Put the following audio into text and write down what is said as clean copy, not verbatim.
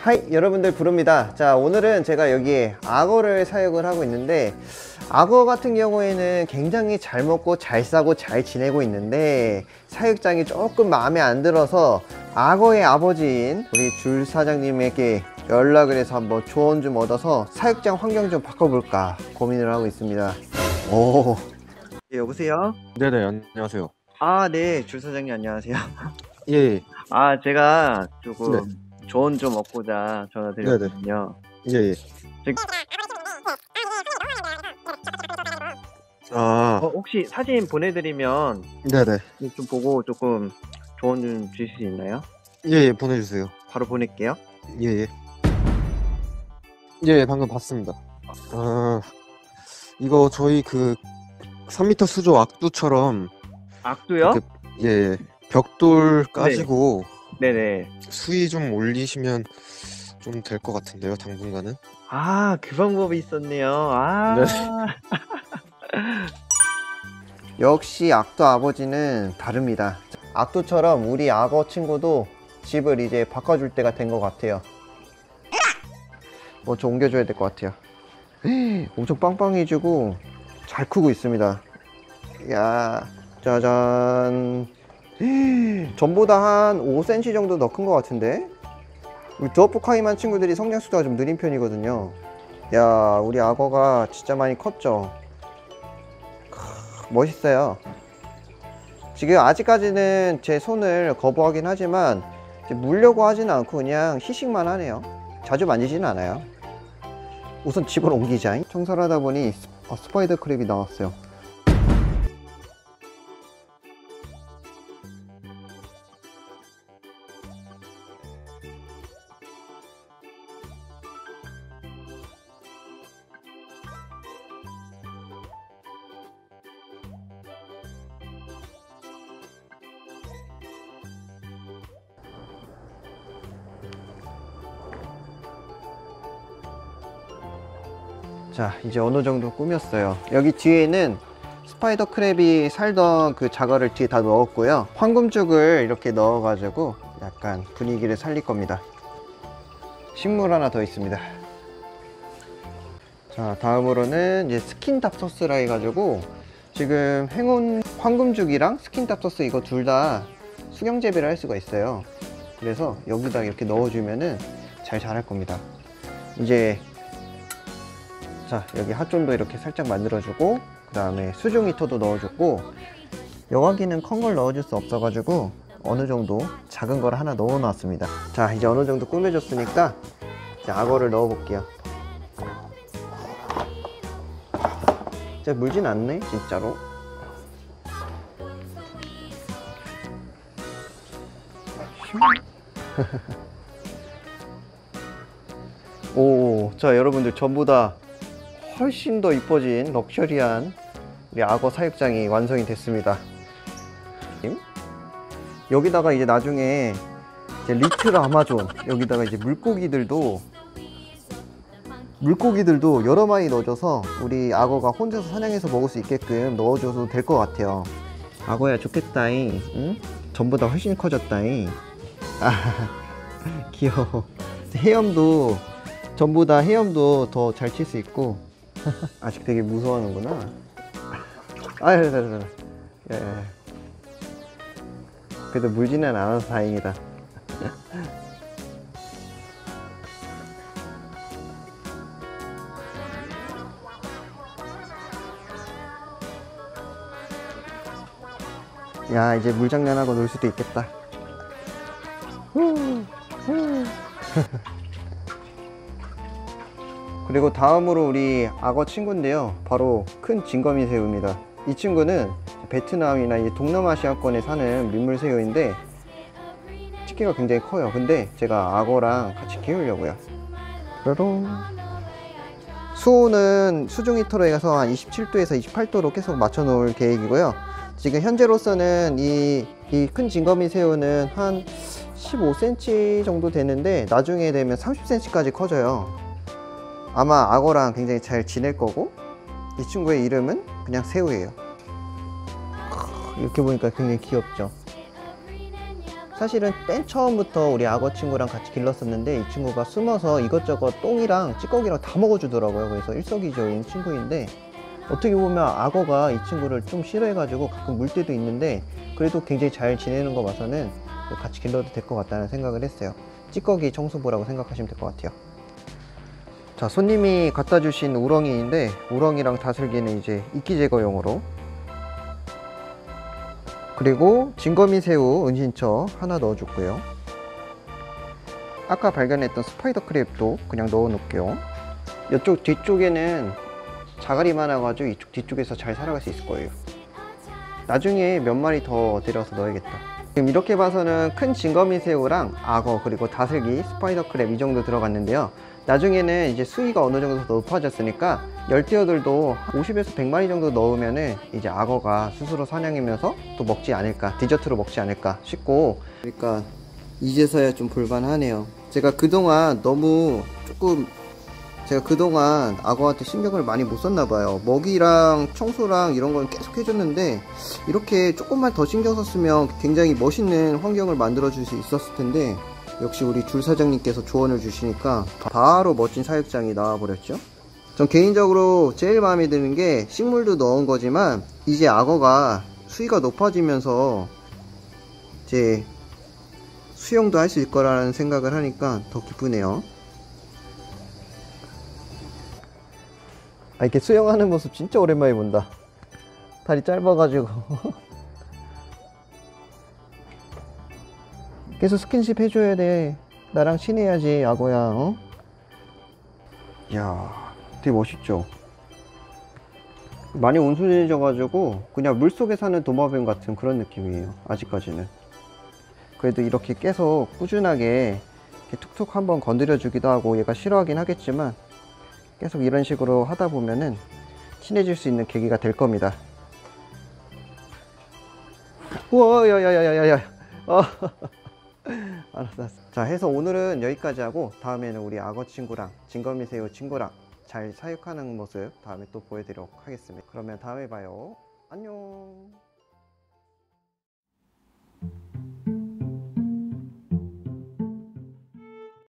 하이, 여러분들 부릅니다. 자, 오늘은 제가 여기에 악어를 사육을 하고 있는데, 악어 같은 경우에는 굉장히 잘 먹고 잘 싸고 잘 지내고 있는데 사육장이 조금 마음에 안 들어서 악어의 아버지인 우리 줄 사장님에게 연락을 해서 한번 조언 좀 얻어서 사육장 환경 좀 바꿔볼까 고민을 하고 있습니다. 오, 네, 여보세요? 네네, 안녕하세요. 아, 네, 줄 사장님 안녕하세요. 예, 아, 제가 네, 조금 조언 좀 얻고자 전화 네네, 드렸거든요. 예. 아, 혹시 사진 보내드리면 네네. 좀 보고 조금 조언 좀 주실 수 있나요? 예, 보내주세요. 바로 보낼게요. 예. 예, 방금 봤습니다. 아, 이거 저희 그 3m 수조 악두처럼 악두요? 이렇게, 예, 벽돌 까지고 네네. 수위 좀 올리시면 좀 될 것 같은데요, 당분간은. 아, 그 방법이 있었네요. 아. 네. 역시 악두 아버지는 다릅니다. 악두처럼 우리 악어 친구도 집을 이제 바꿔줄 때가 된 것 같아요. 좀 옮겨줘야 될 것 같아요. 엄청 빵빵해지고 잘 크고 있습니다. 야, 짜잔. 전보다 한 5cm 정도 더 큰 것 같은데? 우리 드워프카이만 친구들이 성장 속도가 좀 느린 편이거든요. 야, 우리 악어가 진짜 많이 컸죠? 멋있어요. 지금 아직까지는 제 손을 거부하긴 하지만 물려고 하진 않고 그냥 희식만 하네요. 자주 만지지는 않아요. 우선 집을 옮기자. 청소를 하다 보니 스파이더 크랩이 나왔어요. 자, 이제 어느 정도 꾸몄어요. 여기 뒤에는 스파이더 크랩이 살던 그 자갈을 뒤에 다 넣었고요. 황금죽을 이렇게 넣어 가지고 약간 분위기를 살릴 겁니다. 식물 하나 더 있습니다. 자, 다음으로는 이제 스킨답 소스라 해가지고 지금 행운 황금죽이랑 스킨답 소스 이거 둘 다 수경 재배를 할 수가 있어요. 그래서 여기다 이렇게 넣어주면은 잘 자랄 겁니다. 이제 자, 여기 핫존도 이렇게 살짝 만들어주고 그 다음에 수중 히터도 넣어줬고, 여과기는 큰 걸 넣어줄 수 없어가지고 어느 정도 작은 걸 하나 넣어 놨습니다. 자, 이제 어느 정도 꾸며줬으니까 이제 악어를 넣어 볼게요. 진짜 물진 않네 진짜로. 오, 자, 여러분들 전부 다 훨씬 더 이뻐진 럭셔리한 우리 악어 사육장이 완성이 됐습니다. 여기다가 이제 나중에 이제 리틀 아마존, 여기다가 이제 물고기들도 여러 마리 넣어줘서 우리 악어가 혼자서 사냥해서 먹을 수 있게끔 넣어줘도 될 것 같아요. 악어야 좋겠다잉. 응? 전보다 훨씬 커졌다잉. 아, 귀여워. 헤엄도 전보다 헤엄도 더 잘 칠 수 있고. 아직 되게 무서워하는구나. 아유, 예. 그래도 물지는 않아서 다행이다. 야, 이제 물장난하고 놀 수도 있겠다. 그리고 다음으로 우리 악어 친구인데요, 바로 큰 진거미 새우입니다. 이 친구는 베트남이나 이 동남아시아권에 사는 민물새우인데 치기가 굉장히 커요. 근데 제가 악어랑 같이 키우려고요. 뾰롱. 수온은 수중 히터로 해서 한 27도에서 28도로 계속 맞춰 놓을 계획이고요. 지금 현재로서는 이 큰 진거미 새우는 한 15cm 정도 되는데 나중에 되면 30cm까지 커져요. 아마 악어랑 굉장히 잘 지낼 거고, 이 친구의 이름은 그냥 새우예요. 이렇게 보니까 굉장히 귀엽죠. 사실은 맨 처음부터 우리 악어 친구랑 같이 길렀었는데 이 친구가 숨어서 이것저것 똥이랑 찌꺼기랑 다 먹어주더라고요. 그래서 일석이조인 친구인데 어떻게 보면 악어가 이 친구를 좀 싫어해가지고 가끔 물 때도 있는데 그래도 굉장히 잘 지내는 거 봐서는 같이 길러도 될 것 같다는 생각을 했어요. 찌꺼기 청소부라고 생각하시면 될 것 같아요. 자, 손님이 갖다 주신 우렁이인데 우렁이랑 다슬기는 이제 이끼 제거용으로, 그리고 진거미 새우 은신처 하나 넣어줬고요. 아까 발견했던 스파이더 크랩도 그냥 넣어 놓을게요. 이쪽 뒤쪽에는 자갈이 많아가지고 이쪽 뒤쪽에서 잘 살아갈 수 있을 거예요. 나중에 몇 마리 더 데려와서 넣어야겠다. 지금 이렇게 봐서는 큰 진거미 새우랑 악어 그리고 다슬기, 스파이더 크랩 이 정도 들어갔는데요. 나중에는 이제 수위가 어느 정도 더 높아졌으니까 열대어들도 50에서 100마리 정도 넣으면은 이제 악어가 스스로 사냥하면서 또 먹지 않을까, 디저트로 먹지 않을까 싶고, 그러니까 이제서야 좀 볼만하네요. 제가 그동안 악어한테 신경을 많이 못 썼나봐요. 먹이랑 청소랑 이런 건 계속 해줬는데 이렇게 조금만 더 신경 썼으면 굉장히 멋있는 환경을 만들어 줄 수 있었을 텐데, 역시 우리 줄 사장님께서 조언을 주시니까 바로 멋진 사육장이 나와버렸죠. 전 개인적으로 제일 마음에 드는 게 식물도 넣은 거지만 이제 악어가 수위가 높아지면서 이제 수영도 할 수 있을 거라는 생각을 하니까 더 기쁘네요. 이렇게 수영하는 모습 진짜 오랜만에 본다. 다리 짧아가지고 계속 스킨십 해줘야 돼. 나랑 친해야지 악어야. 어? 이야, 되게 멋있죠? 많이 온순해져가지고 그냥 물속에 사는 도마뱀 같은 그런 느낌이에요, 아직까지는. 그래도 이렇게 계속 꾸준하게 이렇게 툭툭 한번 건드려 주기도 하고, 얘가 싫어하긴 하겠지만 계속 이런 식으로 하다 보면은 친해질 수 있는 계기가 될 겁니다. 우와, 야야야야야야. 알았어. 자, 해서 오늘은 여기까지 하고 다음에는 우리 악어 친구랑 진거미 새우 친구랑 잘 사육하는 모습 다음에 또 보여드리도록 하겠습니다. 그러면 다음에 봐요. 안녕.